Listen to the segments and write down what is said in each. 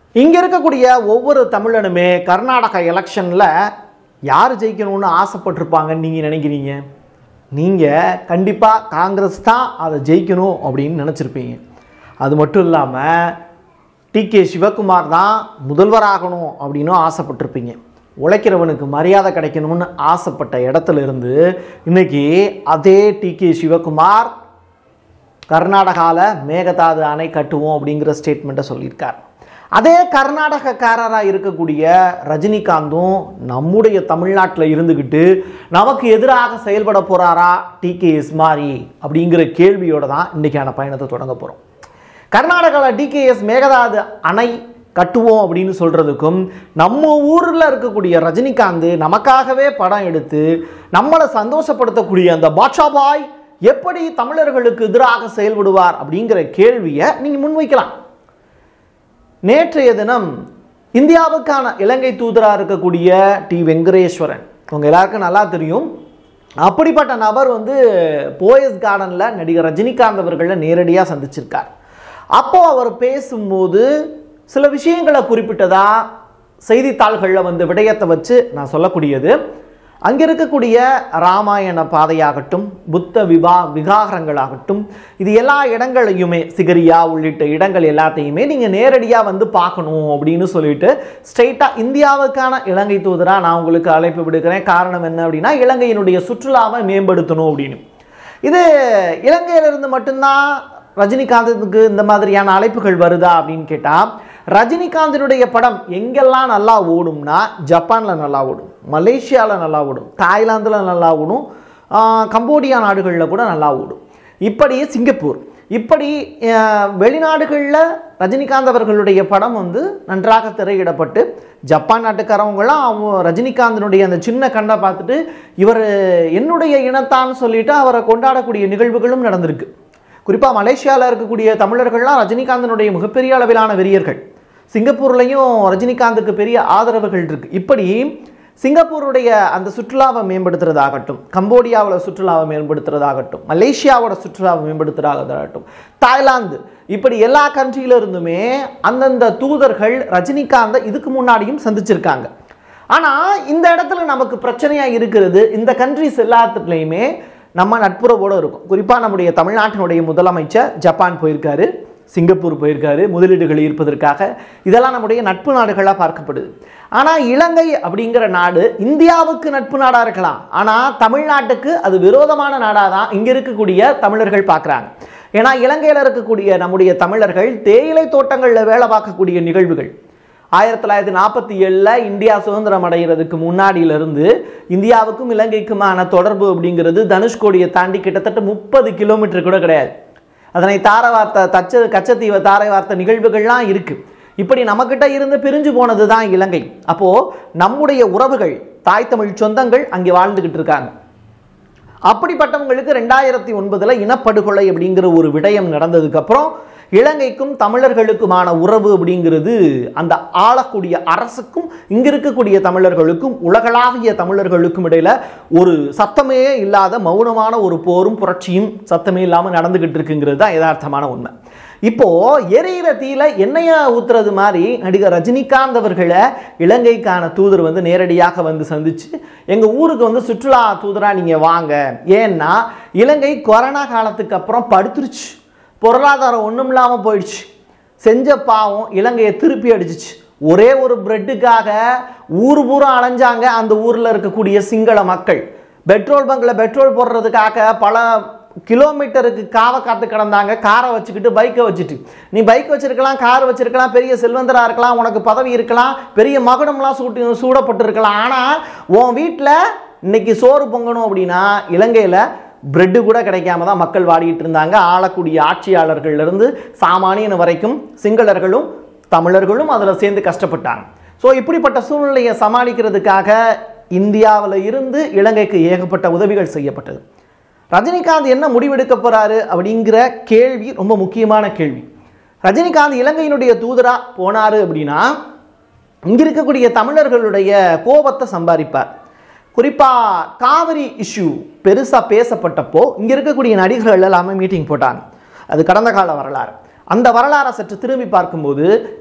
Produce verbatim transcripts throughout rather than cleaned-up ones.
இங்கே இருக்கக்கூடிய ஒவ்வொரு தமிழனுமே கர்நாடகா எலெக்ஷனில் யார் ஜெயிக்கணும்னு ஆசைப்பட்டிருப்பாங்கன்னு நீங்கள் நினைக்கிறீங்க? நீங்கள் கண்டிப்பாக காங்கிரஸ் தான் அதை ஜெயிக்கணும் அப்படின்னு நினச்சிருப்பீங்க. அது மட்டும் இல்லாமல் டி கே சிவகுமார் தான் முதல்வராகணும் அப்படின்னும் ஆசைப்பட்டிருப்பீங்க. உழைக்கிறவனுக்கு மரியாதை கிடைக்கணும்னு ஆசைப்பட்ட இடத்துல இருந்து இன்றைக்கி அதே டி கே சிவகுமார் கர்நாடகாவில் மேகதாது அணை கட்டுவோம் அப்படிங்கிற ஸ்டேட்மெண்ட்டை சொல்லியிருக்கார். அதே கர்நாடகக்காரராக இருக்கக்கூடிய ரஜினிகாந்தும் நம்முடைய தமிழ்நாட்டில் இருந்துக்கிட்டு நமக்கு எதிராக செயல்பட போகிறாரா டிகேஎஸ் மாதிரி அப்படிங்கிற கேள்வியோடு தான் இன்றைக்கான பயணத்தை தொடங்க போகிறோம். கர்நாடகாவில் டிகேஎஸ் மேகதாது அணை கட்டுவோம் அப்படின்னு சொல்கிறதுக்கும் நம்ம ஊரில் இருக்கக்கூடிய ரஜினிகாந்த் நமக்காகவே படம் எடுத்து நம்மளை சந்தோஷப்படுத்தக்கூடிய அந்த பாட்ஷா பாய் எப்படி தமிழர்களுக்கு எதிராக செயல்படுவார் அப்படிங்கிற கேள்வியை நீங்கள் முன்வைக்கலாம். நேற்றைய தினம் இந்தியாவுக்கான இலங்கை தூதராக இருக்கக்கூடிய டி வெங்கடேஸ்வரன், உங்கள் எல்லாருக்கும் நல்லா தெரியும், அப்படிப்பட்ட நபர் வந்து போயஸ் கார்டனில் நடிகர் ரஜினிகாந்த் அவர்களை நேரடியாக சந்திச்சிருக்கார். அப்போது அவர் பேசும்போது சில விஷயங்களை குறிப்பிட்டதா செய்தித்தாள்களில் வந்து விடயத்தை வச்சு நான் சொல்லக்கூடியது, அங்கே இருக்கக்கூடிய ராமாயண பாதையாகட்டும், புத்த விவா விகாரங்களாகட்டும், இது எல்லா இடங்களையுமே சிகரியா உள்ளிட்ட இடங்கள் எல்லாத்தையுமே நீங்கள் நேரடியாக வந்து பார்க்கணும் அப்படின்னு சொல்லிட்டு ஸ்ட்ரெயிட்டாக இந்தியாவுக்கான இலங்கை தூதராக நான் உங்களுக்கு அழைப்பு விடுக்கிறேன். காரணம் என்ன அப்படின்னா, இலங்கையினுடைய சுற்றுலாவை மேம்படுத்தணும் அப்படின்னு. இது இலங்கையிலிருந்து மட்டும்தான் ரஜினிகாந்துக்கு இந்த மாதிரியான அழைப்புகள் வருதா அப்படின்னு கேட்டால், ரஜினிகாந்தினுடைய படம் எங்கெல்லாம் நல்லா ஓடும்னா ஜப்பானில் நல்லா ஓடும், மலேசியாவில் நல்லா ஓடும், தாய்லாந்தில் நல்லா ஓடும், கம்போடியா நாடுகளில் கூட நல்லா ஓடும், இப்படி சிங்கப்பூர், இப்படி வெளிநாடுகளில் ரஜினிகாந்த் அவர்களுடைய படம் வந்து நன்றாக திரையிடப்பட்டு ஜப்பான் நாட்டுக்காரவங்களாம் ரஜினிகாந்தினுடைய அந்த சின்ன கண்ணை பார்த்துட்டு இவர் என்னுடைய இனத்தான்னு சொல்லிட்டு அவரை கொண்டாடக்கூடிய நிகழ்வுகளும் நடந்திருக்கு. குறிப்பாக மலேசியாவில் இருக்கக்கூடிய தமிழர்கள்லாம் ரஜினிகாந்தினுடைய மிகப்பெரிய அளவிலான வெறியர்கள். சிங்கப்பூர்லேயும் ரஜினிகாந்துக்கு பெரிய ஆதரவுகள் இருக்குது. இப்படி சிங்கப்பூருடைய அந்த சுற்றுலாவை மேம்படுத்துறதாகட்டும், கம்போடியாவில் சுற்றுலாவை மேம்படுத்துறதாகட்டும், மலேசியாவோட சுற்றுலாவை மேம்படுத்துறதாகட்டும், தாய்லாந்து, இப்படி எல்லா கண்ட்ரியில இருந்துமே அந்தந்த தூதர்கள் ரஜினிகாந்தை இதுக்கு முன்னாடியும் சந்திச்சிருக்காங்க. ஆனால் இந்த இடத்துல நமக்கு பிரச்சனையாக இருக்கிறது, இந்த கண்ட்ரிஸ் எல்லாத்துலேயுமே நம்ம நட்புறவோடு இருக்கும். குறிப்பாக நம்முடைய தமிழ்நாட்டினுடைய முதலமைச்சர் ஜப்பான் போயிருக்காரு, சிங்கப்பூர் போயிருக்காரு முதலீடுகள் ஈர்ப்பதற்காக. இதெல்லாம் நம்முடைய நட்பு நாடுகளாக பார்க்கப்படுது. ஆனால் இலங்கை அப்படிங்கிற நாடு இந்தியாவுக்கு நட்பு நாடாக இருக்கலாம், ஆனால் தமிழ்நாட்டுக்கு அது விரோதமான நாடாக தான் இங்கே இருக்கக்கூடிய தமிழர்கள் பார்க்குறாங்க. ஏன்னா இலங்கையில் இருக்கக்கூடிய நம்முடைய தமிழர்கள் தேயிலை தோட்டங்களில் வேலை பார்க்கக்கூடிய நிகழ்வுகள் ஆயிரத்தி தொள்ளாயிரத்தி நாற்பத்தி ஏழில் இந்தியா சுதந்திரம் அடைகிறதுக்கு முன்னாடியிலிருந்து இந்தியாவுக்கும் இலங்கைக்குமான தொடர்பு அப்படிங்கிறது தனுஷ்கோடியை தாண்டி கிட்டத்தட்ட முப்பது கிலோமீட்டர் கூட கிடையாது. அதனை தார வார்த்தை தச்ச கச்சத்தீவை தாரை வார்த்தை நிகழ்வுகள்லாம் இருக்குது. இப்படி நம்மக்கிட்ட இருந்து பிரிஞ்சு போனது தான் இலங்கை. அப்போது நம்முடைய உறவுகள், தாய் தமிழ் சொந்தங்கள் அங்கே வாழ்ந்துக்கிட்டு இருக்காங்க. அப்படிப்பட்டவங்களுக்கு ரெண்டாயிரத்தி ஒன்பதில் இனப்படுகொலை அப்படிங்கிற ஒரு விடயம் நடந்ததுக்கப்புறம் இலங்கைக்கும் தமிழர்களுக்குமான உறவு அப்படிங்கிறது அந்த ஆளக்கூடிய அரசுக்கும் இங்கே இருக்கக்கூடிய தமிழர்களுக்கும் உலகளாவிய தமிழர்களுக்கும் இடையில் ஒரு சத்தமே இல்லாத மௌனமான ஒரு போரும் புரட்சியும் சத்தமே இல்லாமல் நடந்துக்கிட்டு இருக்குங்கிறது தான் யதார்த்தமான உண்மை. இப்போது எரியிற தீயில எண்ணெயை ஊற்றுறது மாதிரி நடிகர் ரஜினிகாந்த் அவர்களை இலங்கைக்கான தூதர் வந்து நேரடியாக வந்து சந்தித்து எங்கள் ஊருக்கு வந்து சுற்றுலா தூதராக நீங்கள் வாங்க, ஏன்னா இலங்கை கொரோனா காலத்துக்கு அப்புறம் படுத்துருச்சு, பொருளாதாரம் ஒன்றும் இல்லாமல் போயிடுச்சு, செஞ்ச பாவம் இலங்கையை திருப்பி அடிச்சிச்சு. ஒரே ஒரு பிரெட்டுக்காக ஊர் பூரா அலைஞ்சாங்க அந்த ஊரில் இருக்கக்கூடிய சிங்கள மக்கள். பெட்ரோல் பங்கில் பெட்ரோல் போடுறதுக்காக பல கிலோமீட்டருக்கு காவை காத்து கிடந்தாங்க, காரை வச்சுக்கிட்டு பைக்கை வச்சுட்டு. நீ பைக் வச்சிருக்கலாம், கார் வச்சிருக்கலாம், பெரிய செல்வந்தராக இருக்கலாம், உனக்கு பதவி இருக்கலாம், பெரிய மகுடம்லாம் சூட்டி சூடப்பட்டிருக்கலாம், ஆனால் உன் வீட்டில் இன்னைக்கு சோறு பொங்கணும் அப்படின்னா இலங்கையில் பிரெட்டு கூட கிடைக்காம தான் மக்கள் வாடிட்டு இருந்தாங்க. ஆளக்கூடிய ஆட்சியாளர்கள்லேருந்து சாமானியன் வரைக்கும் சிங்களர்களும் தமிழர்களும் அதில் சேர்ந்து கஷ்டப்பட்டாங்க. ஸோ இப்படிப்பட்ட சூழ்நிலையை சமாளிக்கிறதுக்காக இந்தியாவில் இருந்து இலங்கைக்கு ஏகப்பட்ட உதவிகள் செய்யப்பட்டது. ரஜினிகாந்த் என்ன முடிவெடுக்க போகிறாரு அப்படிங்கிற கேள்வி ரொம்ப முக்கியமான கேள்வி. ரஜினிகாந்த் இலங்கையினுடைய தூதராக போனார் அப்படின்னா இங்கே இருக்கக்கூடிய தமிழர்களுடைய கோபத்தை சம்பாதிப்பார். குறிப்பாக காவிரி இஷ்யூ பெருசாக பேசப்பட்டப்போ இங்கே இருக்கக்கூடிய நடிகர்கள் எல்லாமே மீட்டிங் போட்டாங்க. அது கடந்த கால வரலாறு. அந்த வரலாறை சற்று திரும்பி பார்க்கும்போது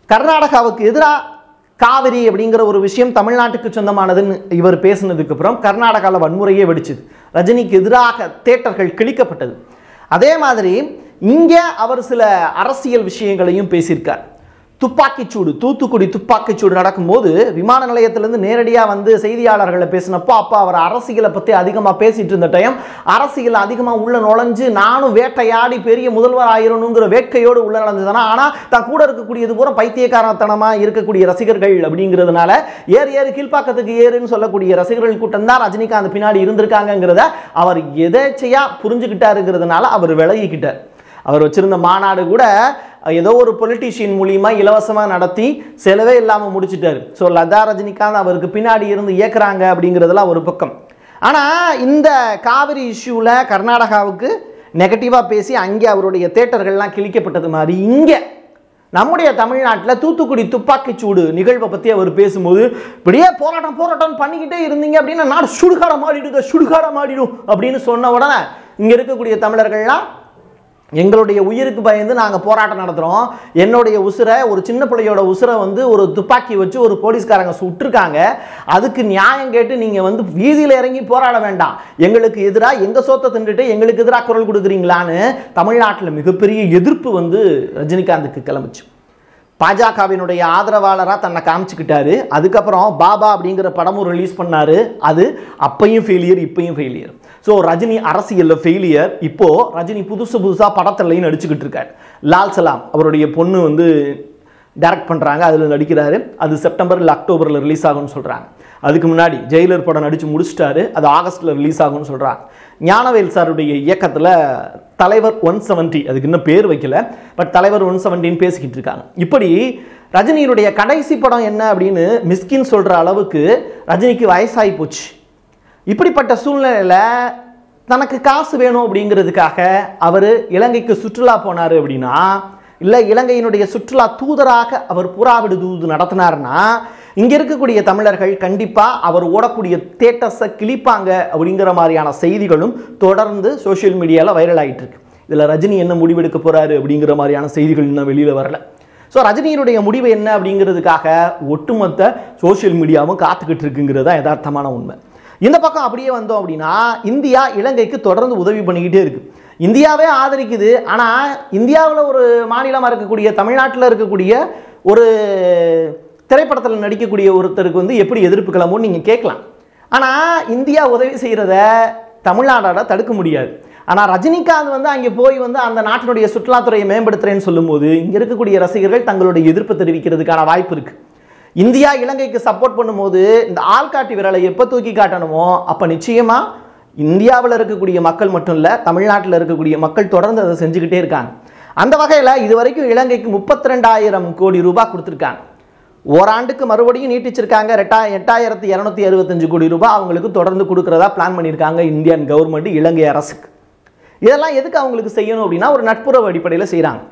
கர்நாடகாவுக்கு எதிராக காவிரி அப்படிங்கிற ஒரு விஷயம் தமிழ்நாட்டுக்கு சொந்தமானதுன்னு இவர் பேசினதுக்கு அப்புறம் கர்நாடகாவில் வன்முறையே வெடிச்சுது. ரஜினிக்கு எதிராக தேட்டர்கள் கிழிக்கப்பட்டது. அதே மாதிரி இங்கே அவர் சில அரசியல் விஷயங்களையும் பேசியிருக்கார். துப்பாக்கிச்சூடு, தூத்துக்குடி துப்பாக்கிச்சூடு நடக்கும்போது விமான நிலையத்திலேருந்து நேரடியாக வந்து செய்தியாளர்களை பேசினப்போ அப்போ அவர் அரசியலை பற்றி அதிகமாக பேசிகிட்டு இருந்த டைம் அரசியல் அதிகமாக உள்ள நுழைஞ்சு நானும் வேட்டையாடி பெரிய முதல்வர் ஆயிரணுங்கிற வேட்கையோடு உள்ள நுழைஞ்சதுனா, ஆனால் தான் கூட இருக்கக்கூடியது பூரா பைத்தியக்காரத்தனமாக இருக்கக்கூடிய ரசிகர்கள் அப்படிங்கிறதுனால ஏறு ஏறு கீழ்ப்பாக்கத்துக்கு ஏறுன்னு சொல்லக்கூடிய ரசிகர்கள் கூட்டம் தான் ரஜினிகாந்த் பின்னாடி இருந்திருக்காங்கிறத அவர் எதேச்சையாக புரிஞ்சுக்கிட்டாருங்கிறதுனால அவர் விலகிக்கிட்டார். அவர் வச்சிருந்த மாநாடு கூட ஏதோ ஒரு பொலிட்டீஷியன் மூலியமாக இலவசமாக நடத்தி செலவே இல்லாமல் முடிச்சுட்டார். ஸோ லதா ரஜினிகாந்த் அவருக்கு பின்னாடி இருந்து இயக்குறாங்க அப்படிங்கிறதுலாம் ஒரு பக்கம். ஆனால் இந்த காவிரி இஷ்யூவில் கர்நாடகாவுக்கு நெகட்டிவாக பேசி அங்கே அவருடைய தேட்டர்கள்லாம் கிழிக்கப்பட்டது மாதிரி இங்கே நம்முடைய தமிழ்நாட்டில் தூத்துக்குடி துப்பாக்கிச்சூடு நிகழ்வை பற்றி அவர் பேசும்போது இப்படியே போராட்டம் போராட்டம் பண்ணிக்கிட்டே இருந்தீங்க அப்படின்னா நாடு சுடுகாடம் மாறிடுங்க சுடுகாடம் மாறிடும் அப்படின்னு சொன்ன உடனே இங்கே இருக்கக்கூடிய தமிழர்கள்லாம் எங்களுடைய உயிருக்கு பயந்து நாங்கள் போராட்டம் நடத்துகிறோம், என்னுடைய உசுரை ஒரு சின்ன பிள்ளையோட உசுரை வந்து ஒரு துப்பாக்கி வச்சு ஒரு போலீஸ்காரங்க சுட்டிருக்காங்க, அதுக்கு நியாயம் கேட்டு நீங்கள் வந்து வீதியில் இறங்கி போராட வேண்டாம், எங்களுக்கு எதிராக எங்கள் சோத்தை தின்றுட்டு எங்களுக்கு எதிராக குரல் கொடுக்குறீங்களான்னு தமிழ்நாட்டில் மிகப்பெரிய எதிர்ப்பு வந்து ரஜினிகாந்துக்கு கிளம்பிச்சு. பாஜகவினுடைய ஆதரவாளராக தன்னை காமிச்சுக்கிட்டாரு. அதுக்கப்புறம் பாபா அப்படிங்கிற படமும் ரிலீஸ் பண்ணார். அது அப்பையும் ஃபெயிலியர் இப்பையும் ஃபெயிலியர். ஸோ ரஜினி அரசியலில் ஃபெயிலியர். இப்போது ரஜினி புதுசு புதுசாக படத்துலையும் நடிச்சுக்கிட்டு இருக்கார். லால் சலாம் அவருடைய பொண்ணு வந்து டைரக்ட் பண்ணுறாங்க, அதில் நடிக்கிறாரு. அது செப்டம்பர் இல்லை அக்டோபரில் ரிலீஸ் ஆகும்னு சொல்கிறாங்க. அதுக்கு முன்னாடி ஜெயிலர் படம் நடித்து முடிச்சிட்டாரு, அது ஆகஸ்ட்டில் ரிலீஸ் ஆகும்னு சொல்கிறாங்க. ஞானவேல் சாருடைய இயக்கத்தில் தலைவர் ஒன் செவன்ட்டி, அதுக்கு இன்னும் பேர் வைக்கல, பட் தலைவர் ஒன் செவன்ட்டின்னு பேசிக்கிட்டு இருக்காங்க. இப்படி ரஜினியுடைய கடைசி படம் என்ன அப்படின்னு மிஸ்கின் சொல்கிற அளவுக்கு ரஜினிக்கு வயசாகி போச்சு. இப்படிப்பட்ட சூழ்நிலையில் தனக்கு காசு வேணும் அப்படிங்கிறதுக்காக அவர் இலங்கைக்கு சுற்றுலா போனார் அப்படின்னா, இல்லை இலங்கையினுடைய சுற்றுலா தூதராக அவர் புறாவிடு தூது நடத்தினார்னா இங்கே இருக்கக்கூடிய தமிழர்கள் கண்டிப்பாக அவர் ஓடக்கூடிய தேட்டஸை கிழிப்பாங்க அப்படிங்கிற மாதிரியான செய்திகளும் தொடர்ந்து சோஷியல் மீடியாவில் வைரல் ஆகிட்டு இருக்கு. இதில் ரஜினி என்ன முடிவெடுக்க போகிறாரு அப்படிங்கிற மாதிரியான செய்திகள் இன்னும் வெளியில் வரல. ஸோ ரஜினியினுடைய முடிவு என்ன அப்படிங்கிறதுக்காக ஒட்டுமொத்த சோஷியல் மீடியாவும் காத்துக்கிட்டு இருக்குங்கிறது தான் யதார்த்தமான உண்மை. இந்த பக்கம் அப்படியே வந்தோம் அப்படின்னா இந்தியா இலங்கைக்கு தொடர்ந்து உதவி பண்ணிக்கிட்டே இருக்குது. இந்தியாவே ஆதரிக்குது. ஆனால் இந்தியாவில் ஒரு மாநிலமாக இருக்கக்கூடிய தமிழ்நாட்டில் இருக்கக்கூடிய ஒரு திரைப்படத்தில் நடிக்கக்கூடிய ஒருத்தருக்கு வந்து எப்படி எதிர்ப்பு கிளம்புன்னு நீங்கள் கேட்கலாம். ஆனால் இந்தியா உதவி செய்கிறத தமிழ்நாடால் தடுக்க முடியாது. ஆனால் ரஜினிகாந்த் வந்து அங்கே போய் வந்து அந்த நாட்டினுடைய சுற்றுலாத்துறையை மேம்படுத்துகிறேன்னு சொல்லும்போது இங்கே இருக்கக்கூடிய ரசிகர்கள் தங்களுடைய எதிர்ப்பை தெரிவிக்கிறதுக்கான வாய்ப்பு இருக்குது. இந்தியா இலங்கைக்கு சப்போர்ட் பண்ணும்போது இந்த ஆள்காட்டி விரலை எப்போ தூக்கி காட்டணுமோ அப்போ நிச்சயமாக இந்தியாவில் இருக்கக்கூடிய மக்கள் மட்டும் இல்லை, தமிழ்நாட்டில் இருக்கக்கூடிய மக்கள் தொடர்ந்து அதை செஞ்சுக்கிட்டே இருக்காங்க. அந்த வகையில் இது வரைக்கும் இலங்கைக்கு முப்பத்தி ரெண்டாயிரம் கோடி ரூபாய் கொடுத்துருக்காங்க. ஓராண்டுக்கு மறுபடியும் நீட்டிச்சிருக்காங்க. ரெட்டா எட்டாயிரத்தி இரநூத்தி அறுபத்தஞ்சு கோடி ரூபாய் அவங்களுக்கு தொடர்ந்து கொடுக்குறதா பிளான் பண்ணியிருக்காங்க இந்தியன் கவர்மெண்ட் இலங்கை அரசுக்கு. இதெல்லாம் எதுக்கு அவங்களுக்கு செய்யணும் அப்படின்னா ஒரு நட்புறவு அடிப்படையில் செய்கிறாங்க.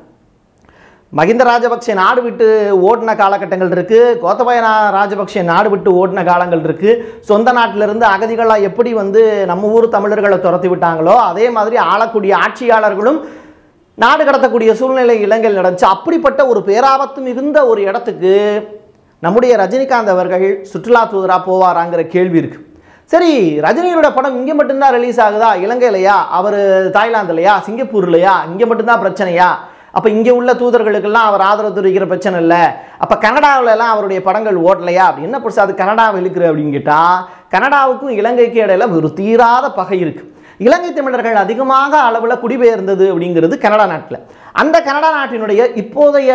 மஹிந்த ராஜபக்சே நாடு விட்டு ஓடின காலகட்டங்கள் இருக்குது, கோத்தபாய ராஜபக்சே நாடு விட்டு ஓடின காலங்கள் இருக்குது. சொந்த நாட்டிலிருந்து அகதிகளாக எப்படி வந்து நம்ம ஊர் தமிழர்களை துரத்தி விட்டாங்களோ அதே மாதிரி ஆளக்கூடிய ஆட்சியாளர்களும் நாடு கடத்தக்கூடிய சூழ்நிலை இலங்கையில் நடந்துச்சு. அப்படிப்பட்ட ஒரு பேராபத்து மிகுந்த ஒரு இடத்துக்கு நம்முடைய ரஜினிகாந்த் அவர்கள் சுற்றுலா தூதராக போவாராங்கிற கேள்வி இருக்குது. சரி, ரஜினியோட படம் இங்கே மட்டும்தான் ரிலீஸ் ஆகுதா? இலங்கையிலையா? அவர் தாய்லாந்துலையா? சிங்கப்பூர்லையா? இங்கே மட்டும்தான் பிரச்சனையா? அப்போ இங்கே உள்ள தூதர்களுக்கெல்லாம் அவர் ஆதரவு தெரிவிக்கிற பிரச்சனை இல்லை. அப்போ கனடாவிலலாம் அவருடைய படங்கள் ஓடலையா? அப்படி என்ன பிரச்சனை அது கனடாவில் இருக்குது அப்படின்னு கேட்டால், கனடாவுக்கும் இலங்கைக்கு இடையில ஒரு தீராத பகை இருக்குது. இலங்கை தமிழர்கள் அதிகமாக அளவில் குடிபெயர்ந்தது அப்படிங்கிறது கனடா நாட்டில். அந்த கனடா நாட்டினுடைய இப்போதைய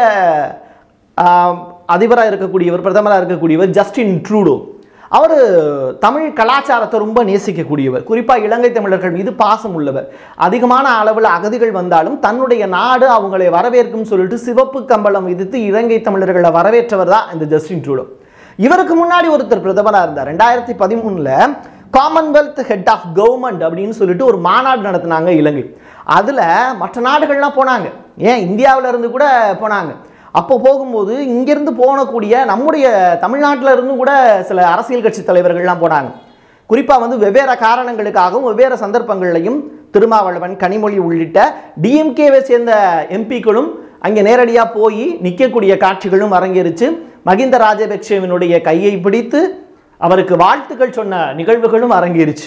அதிபராக இருக்கக்கூடியவர், பிரதமராக இருக்கக்கூடியவர் ஜஸ்டின் ட்ரூடோ. அவர் தமிழ் கலாச்சாரத்தை ரொம்ப நேசிக்கக்கூடியவர், குறிப்பாக இலங்கை தமிழர்கள் மீது பாசம் உள்ளவர். அதிகமான அளவில் அகதிகள் வந்தாலும் தன்னுடைய நாடு அவங்களை வரவேற்கும் சொல்லிட்டு சிவப்பு கம்பளம் விதித்து இலங்கை தமிழர்களை வரவேற்றவர் தான் இந்த ஜஸ்டின் ட்ரூடோ. இவருக்கு முன்னாடி ஒருத்தர் பிரதமராக இருந்தார். ரெண்டாயிரத்தி பதிமூணுல காமன்வெல்த் ஹெட் ஆஃப் கவர்மெண்ட் அப்படின்னு சொல்லிட்டு ஒரு மாநாடு நடத்தினாங்க இலங்கை. அதில் மற்ற நாடுகள்லாம் போனாங்க, ஏன் இந்தியாவில இருந்து கூட போனாங்க. அப்போ போகும்போது இங்கிருந்து போகக்கூடிய நம்முடைய தமிழ்நாட்டில் இருந்து கூட சில அரசியல் கட்சி தலைவர்கள்லாம் போனாங்க. குறிப்பாக வந்து வெவ்வேறு காரணங்களுக்காகவும் வெவ்வேறு சந்தர்ப்பங்களையும் திருமாவளவன், கனிமொழி உள்ளிட்ட டிஎம்கேவை சேர்ந்த எம்பிக்களும் அங்கே நேரடியாக போய் நிற்கக்கூடிய காட்சிகளும் அரங்கேறிச்சு. மகிந்த ராஜபக்சேவினுடைய கையை பிடித்து அவருக்கு வாழ்த்துக்கள் சொன்ன நிகழ்வுகளும் அரங்கேறிச்சு.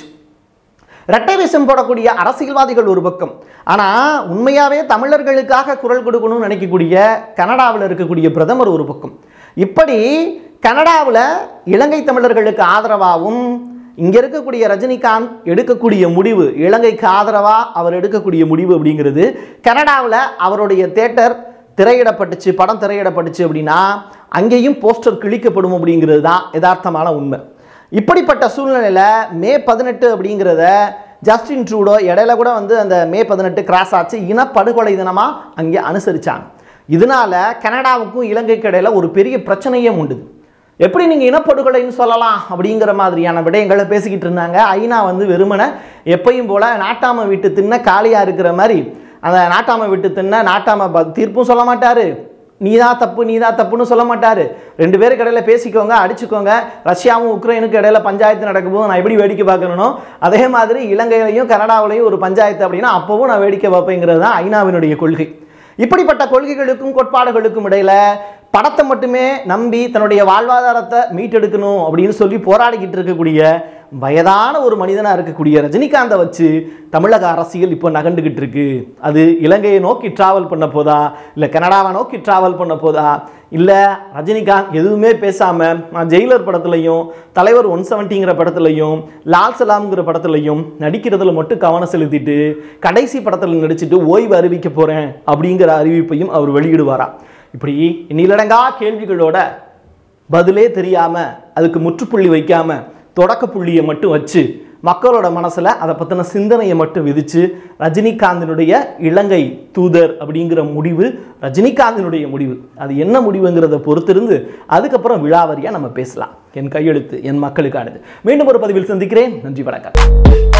இரட்டை வேஷம் போடக்கூடிய அரசியல்வாதிகள் ஒரு பக்கம், ஆனால் உண்மையாகவே தமிழர்களுக்காக குரல் கொடுக்கணும்னு நினைக்கக்கூடிய கனடாவில் இருக்கக்கூடிய பிரதமர் ஒரு பக்கம். இப்படி கனடாவில் இலங்கை தமிழர்களுக்கு ஆதரவாகவும் இங்கே இருக்கக்கூடிய ரஜினிகாந்த் எடுக்கக்கூடிய முடிவு, இலங்கைக்கு ஆதரவாக அவர் எடுக்கக்கூடிய முடிவு அப்படிங்கிறது, கனடாவில் அவருடைய தேட்டர் திரையிடப்பட்டுச்சு, படம் திரையிடப்பட்டுச்சு அப்படின்னா அங்கேயும் போஸ்டர் கிழிக்கப்படும் அப்படிங்கிறது தான் யதார்த்தமான உண்மை. இப்படிப்பட்ட சூழ்நிலையில் மே பதினெட்டு அப்படிங்கிறத ஜஸ்டின் ட்ரூடோ இடையில கூட வந்து அந்த மே பதினெட்டு கிராஸ் ஆச்சு, இனப்படுகொலை தினமாக அங்கே அனுசரித்தாங்க. இதனால கனடாவுக்கும் இலங்கைக்கு இடையில ஒரு பெரிய பிரச்சனையே உண்டு. எப்படி நீங்கள் இனப்படுகொலைன்னு சொல்லலாம் அப்படிங்கிற மாதிரியான விடயங்களை பேசிக்கிட்டு இருந்தாங்க. ஐநா வந்து வெறுமனை எப்பையும் போல் நாட்டாமை விட்டு தின்ன காலியாக இருக்கிற மாதிரி அந்த நாட்டாமை விட்டு தின்ன நாட்டாமை தீர்ப்பும் சொல்ல மாட்டார், நீதான் தப்பு நீதான் தப்புன்னு சொல்ல மாட்டார். ரெண்டு பேருக்கு இடையில பேசிக்கோங்க, அடிச்சுக்கோங்க. ரஷ்யாவும் உக்ரைனுக்கு இடையில பஞ்சாயத்து நடக்கும்போது நான் எப்படி வேடிக்கை பார்க்கணும், அதே மாதிரி இலங்கையிலையும் கனடாவிலையும் ஒரு பஞ்சாயத்து அப்படின்னா அப்போவும் நான் வேடிக்கை பார்ப்பேங்கிறது தான் ஐநாவினுடைய கொள்கை. இப்படிப்பட்ட கொள்கைகளுக்கும் கோட்பாடுகளுக்கும் இடையில படத்தை மட்டுமே நம்பி தன்னுடைய வாழ்வாதாரத்தை மீட்டெடுக்கணும் அப்படின்னு சொல்லி போராடிக்கிட்டு இருக்கக்கூடிய வயதான ஒரு மனிதனாக இருக்கக்கூடிய ரஜினிகாந்தை வச்சு தமிழக அரசியல் இப்போ நகண்டுகிட்டு இருக்கு. அது இலங்கையை நோக்கி டிராவல் பண்ண போதா, இல்லை கனடாவை நோக்கி டிராவல் பண்ண போதா, இல்லை ரஜினிகாந்த் எதுவுமே பேசாமல் நான் ஜெயிலர் படத்துலையும் தலைவர் ஒன் செவன்ட்டிங்கிற படத்துலையும் லால் சலாம்ங்கிற படத்துலையும் நடிக்கிறதுல மட்டும் கவனம் செலுத்திட்டு கடைசி படத்தில் நடிச்சுட்டு ஓய்வு அறிவிக்க போகிறேன் அப்படிங்கிற அறிவிப்பையும் அவர் வெளியிடுவாரா? இப்படி இன்னிலடங்கா கேள்விகளோட பதிலே தெரியாமல் அதுக்கு முற்றுப்புள்ளி வைக்காமல் தொடக்க புள்ளியை மட்டும் வச்சு மக்களோட மனசில் அதை பற்றின சிந்தனையை மட்டும் விதித்து ரஜினிகாந்தினுடைய இலங்கை தூதர் அப்படிங்கிற முடிவு ரஜினிகாந்தினுடைய முடிவு, அது என்ன முடிவுங்கிறத பொறுத்திருந்து அதுக்கப்புறம் விழாவரியாக நம்ம பேசலாம். என் கையெழுத்து என் மக்களுக்கானது. மீண்டும் ஒரு பதிவில் சந்திக்கிறேன். நன்றி, வணக்கம்.